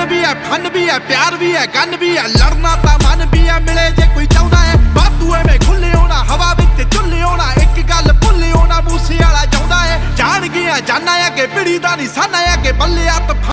भी है फन भी है प्यार भी है गन भी है लड़ना ता मन भी है मिले जे कोई चाहता है वाधू एवें खुले होना हवा विच झुले होना एक गल भुले होना मूसे वाला चाहता है जान गया जाना है कि पिड़ी दा नहीं साना है कि बल्ले हत्थ